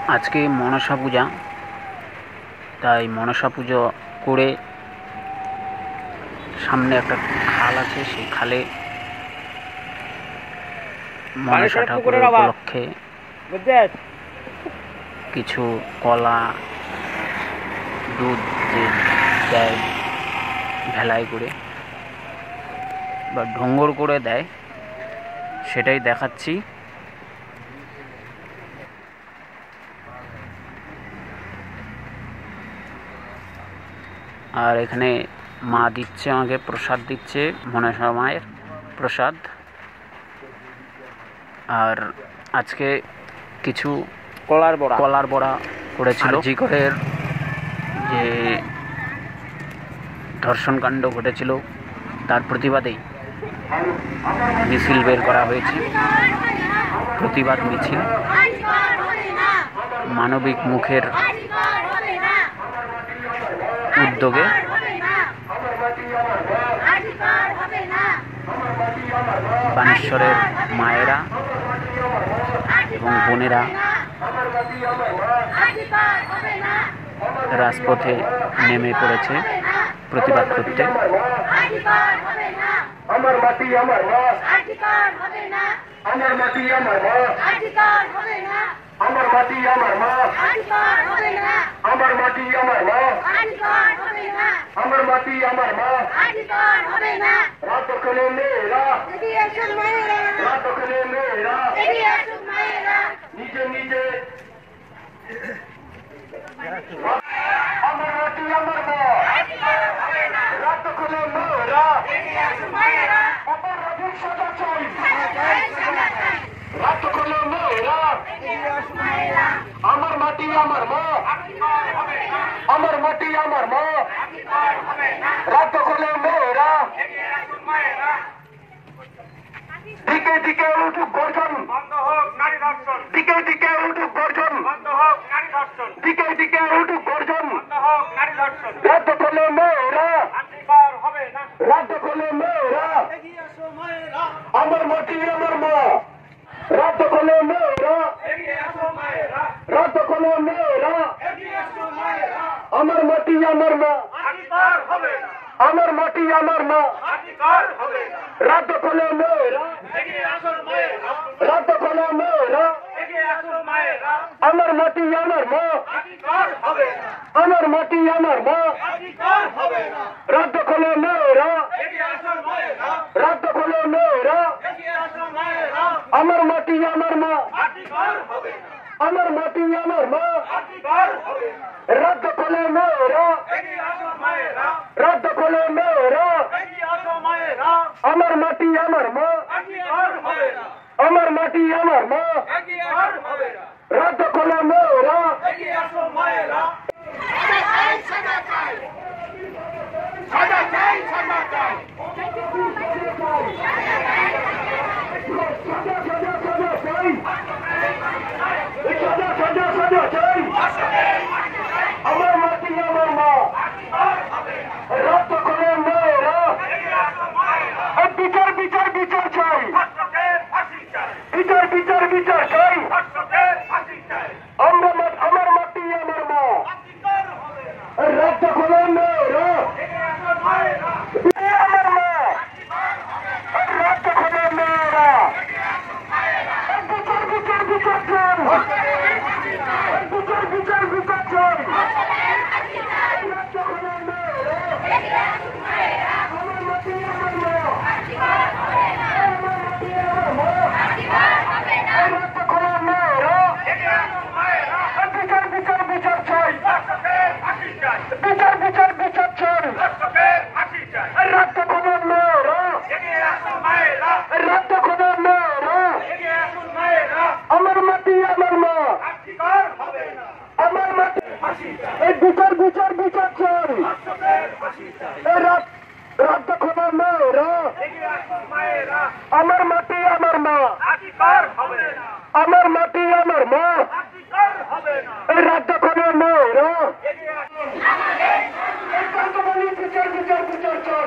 আজকে মনসা পূজা, তাই মনসা পুজো করে সামনে একটা খাল আছে, সেই খালে মনসা ঠাকুরের উপলক্ষে কিছু কলা, দুধ দেয় ভেলায় করে বা ঢোঙ্গর করে দেয়, সেটাই দেখাচ্ছি। আর এখানে মা দিচ্ছে, আমাকে প্রসাদ দিচ্ছে, মনসা মায়ের প্রসাদ। আর আজকে কিছু কলার বড়া করেছিল। জিকরের যে ধর্ষণকাণ্ড ঘটেছিল তার প্রতিবাদেই মিছিল বের করা হয়েছে, প্রতিবাদ মিছিল। মানবিক মুখের উদ্যোগে বানেশ্বরের মায়েরা এবং বোনেরা রাজপথে নেমে পড়েছে প্রতিবাদ করতে। আমার মাটি আমার মা, আমার মাটি আমার মা, আমার মাটি আমার মা, আমার মাটি আমার মা, আমার মাটি আমার মা। রাত করে মেয়েরা, রাত করে মেয়েরা নিজে নিজে আমার মাটি আমার মা, রাত করে মেয়েরা অপরাধীর সাজা চাই, রাত করে মেয়েরা আমার মাটি আমার মা, আমার মাটি আমার মা, রাত করে মেয়েরা দিকে দিকে উঠুক গর্জন, দিকে দিকে উঠুক গর্জন, দিকে দিকে উঠুক গর্জন, রাত করে মেয়েরা, রাত করে মেয়েরা আমার মাটি আমার মা, রাত করে মেয়েরা, রাত করে মেয়েরা আমার মাটি আমার মা, আমার মাটি আমার মা, রাত করে মেয়েরা, রাত করে মেয়েরা আমার মাটি আমার মা, আমার মাটি আমার মা, রাত করে মেয়েরা, রাত করে মেয়েরা আমার মাটি আমার মা, আমার মাটি আমার মা, রাত করে মেয়েরা, রাত করে মেয়েরা আমার মাটি আমার মা, আমার মাটি আমার মা, রাত করে মেয়েরা আমার মাটি আমার মা, রাত করে মেয়েরা বিচার বিচার বিচার চাই, বিচার বিচার বিচার চাই, আমার মাটি আমার মা, রাত করে মেয়েরা আমার মা, রাত করে মেয়েরা বিচার বিচার বিচার চাই, বিচার বিচার বিচার চাই, রাত করে মেয়েরা আমার মাটি আমার মা, আমার মাটি আমার মা, রাত করে মেয়েরা বিচার বিচার বিচার চাই, বিচার বিচার বিচার চাই, রাত করে মেয়েরা, রাত করে মেয়েরা আমার মাটি আমার মা, আমার মাটি বিচার বিচার বিচার চাই, রাত করে মেয়েরা আমার মাটি আমার মা, আমার মাটি আমার মা, রাত করে মেয়েরা বিচার বিচার বিচার চাই,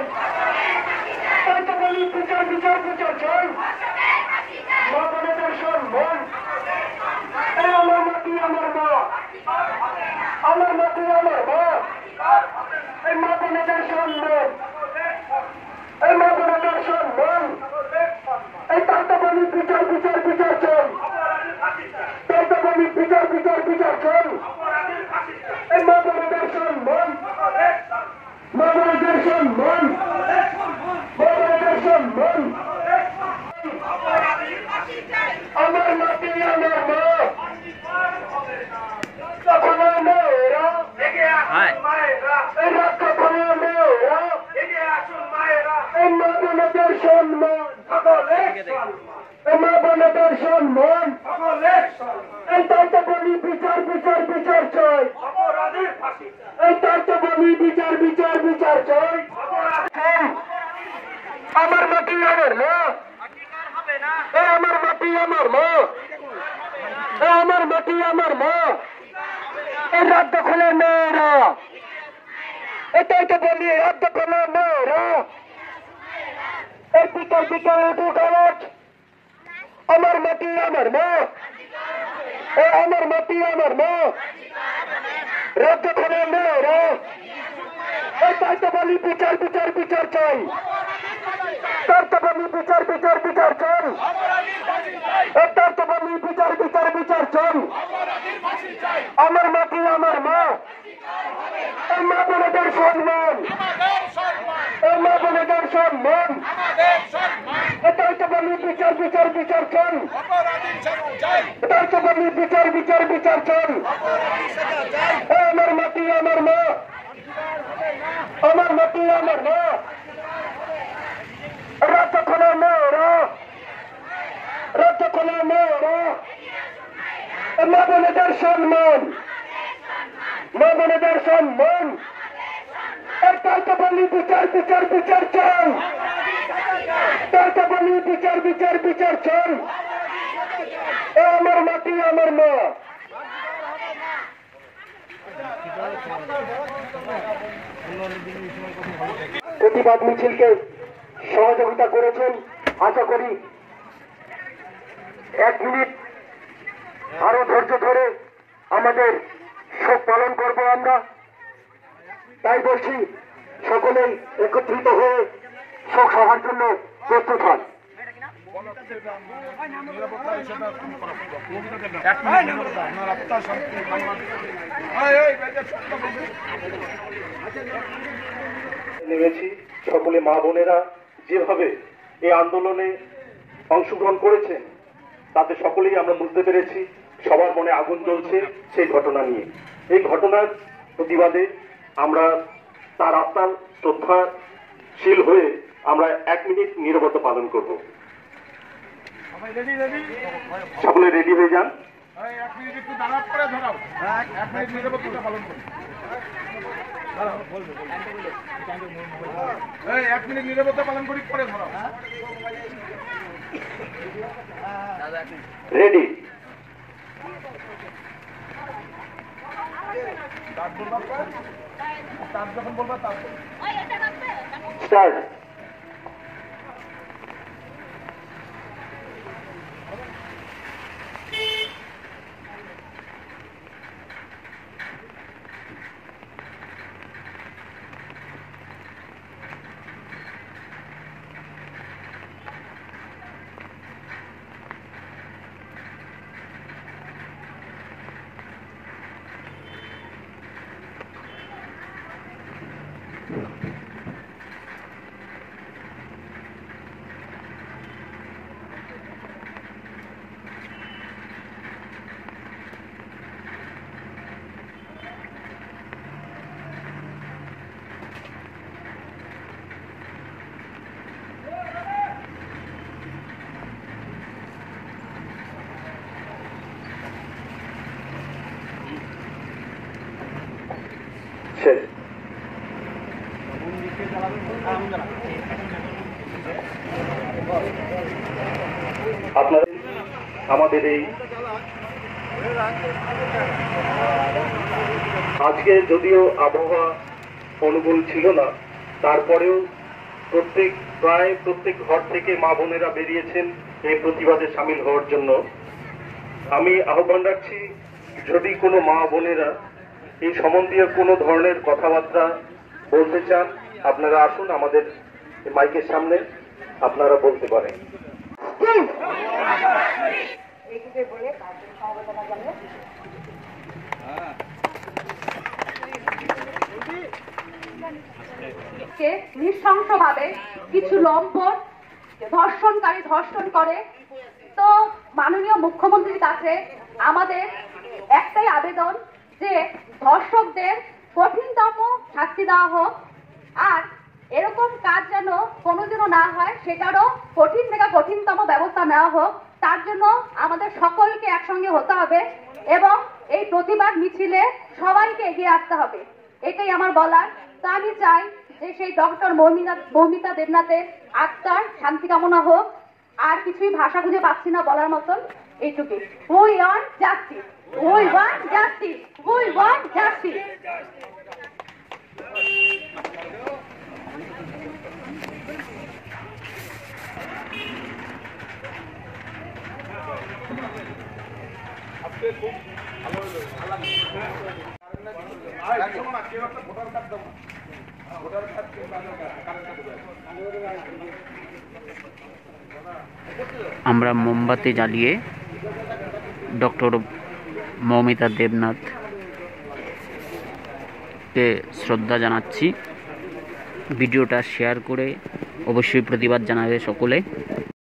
বিচার বিচার বিচার চাই, মা বোনেদের সম্মান, আমার মাটি আমার মা, আমার মাটি আমার মা, এই মা বোনেদের সম্মান, এই মা বোনেদের সম্মান, এই তান্তাবলী বিচার বিচার বিচার চাই, তান্তাবলী বিচার বিচার বিচার চাই, এই মা বোনেদের সম্মান, মা বোনেদের সম্মান, মা বোনেদের সম্মান, আমার মাটি আমার মা, কখনো মেয়েরা এই রাত কখনো মেয়েরা এই মা বোনেদের সম্মান, এই মা বোনেদের সম্মান, এই তান্তাবলী বিচার বিচার বিচার চাই, এই তান্তাবলী বিচার বিচার বিচার চাই, আমার মাটি আমার মা, এই আমার মাটি আমার মা, এই আমার মাটি আমার মা, এই রাত দখলে মেয়েরা, এটাই তো বলি রাত দখলে মেয়েরা, এই বিকাল বিকাল উঠুক আওয়াজ, আমার মাটি আমার মা, এই আমার মাটি আমার মা, রাত দখলে মেয়েরা, এটাই তো বলি বিচার বিচার বিচার চাই, তার তো বলি বিচার বিচার বিচার চাই, তার তো বলি বিচার বিচার বিচার চাই, আমার মাটি আমার মা, এই মা বোনেদের সম্মান, এই মা বোনেদের সম্মান, এটাই তো বলি বিচার বিচার বিচার চাই, এটাই তো বলি বিচার বিচার বিচার চাই, আমার মাটি আমার মা, আমার মাটি আমার মা, রাত খোলা মেয়েরা, রাত খোলা মেয়েরা, মা বোনেদের সম্মান, মা বোনেদের সম্মান, তাই বলি বিচার বিচার বিচার চাই, তাই বলি বিচার বিচার বিচার চাই, আমার মাটি আমার মা। প্রতিবাদ মিছিলকে সহযোগিতা করেছেন, আশা করি 1 মিনিট আরো ধৈর্য ধরে আমাদের শোক পালন করব আমরা। তাই বলছি সকলেই একত্রিত হয়ে শোক সভার জন্য প্রস্তুত হন। নেমেছি সকলে মা বোনেরা যেভাবে এই আন্দোলনে অংশগ্রহণ করেছেন তাতে সকলেই আমরা বুঝতে পেরেছি সবার মনে আগুন জ্বলছে সেই ঘটনা নিয়ে। এই ঘটনার প্রতিবাদে আমরা তার আত্মার শ্রদ্ধাশীল হয়ে আমরা 1 মিনিট নীরবতা পালন করব। সকলে রেডি হয়ে যান। 1 মিনিট একটু দাঁড়াও, পরে ধরাও। 1 মিনিট নীরবতা পালন করুন। 1 মিনিট নীরবতা পালন করি, পরে ধরাও। রেডি। তার যখন বলবা তারপর স্টার্ট। শেষ। আপনাদের আমাদের এই আজকে যদিও আবহাওয়া অনুকূল ছিল না, তারপরেও প্রায় প্রত্যেক ঘর থেকে মা বোনেরা বেরিয়েছেন এই প্রতিবাদে সামিল হওয়ার জন্য। আমি আহ্বান রাখছি যদি কোনো মা বোনেরা এই সম্বন্ধীয় কোনো ধরনের কথাবার্তা বলতে চান, আপনারা আসুন আমাদের মাইকের সামনে, আপনারা বলতে পারেন। নৃশংসভাবে কিছু লম্পট ধর্ষণকারী ধর্ষণ করে। তো মাননীয় মুখ্যমন্ত্রীর কাছে আমাদের একটাই আবেদন যে ধর্ষকদের কঠিনতম শাস্তি দেওয়া হোক, আর এরকম কাজ যেন কোনোদিনও না হয় সেটারও কঠিন থেকে কঠিনতম ব্যবস্থা নেওয়া হোক। তার জন্য আমাদের সকলকে একসঙ্গে হতে হবে এবং এই প্রতিবাদ মিছিলে সবাইকে এগিয়ে আসতে হবে, এটাই আমার বলার। তা আমি চাই যে সেই ডক্টর মৌমিতা দেবনাথের আত্মার শান্তি কামনা হোক। আর কিছুই ভাষা খুঁজে পাচ্ছি না বলার মতন, এইটুকুই। We want justice, we want justice, we want justice. আমরা মোমবাতি জ্বালিয়ে ডক্টর মৌমিতা দেবনাথকে শ্রদ্ধা জানাচ্ছি। ভিডিওটা শেয়ার করে অবশ্যই প্রতিবাদ জানাবে সকলে।